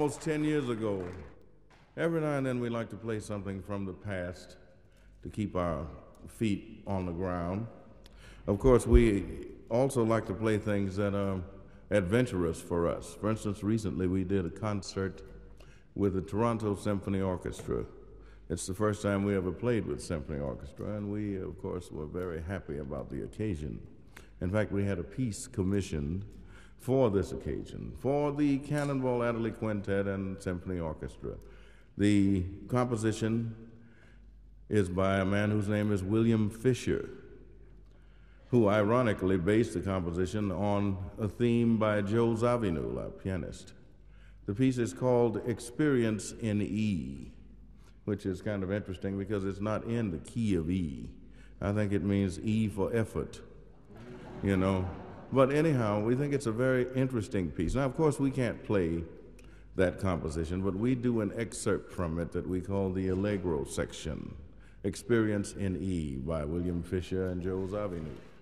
almost 10 years ago. Every now and then we like to play something from the past to keep our feet on the ground. Of course, we also like to play things that are adventurous for us. For instance, recently we did a concert with the Toronto Symphony Orchestra. It's the first time we ever played with symphony orchestra, and we, of course, were very happy about the occasion. In fact, we had a piece commissioned for this occasion, for the Cannonball Adderley Quintet and Symphony Orchestra. The composition is by a man whose name is William Fisher, who ironically based the composition on a theme by Joe Zawinul, our pianist. The piece is called Experience in E, which is kind of interesting because it's not in the key of E. I think it means E for effort, you know. But anyhow, we think it's a very interesting piece. Now, of course, we can't play that composition, but we do an excerpt from it that we call the Allegro section, Experience in E by William Fisher and Joe Zawinul.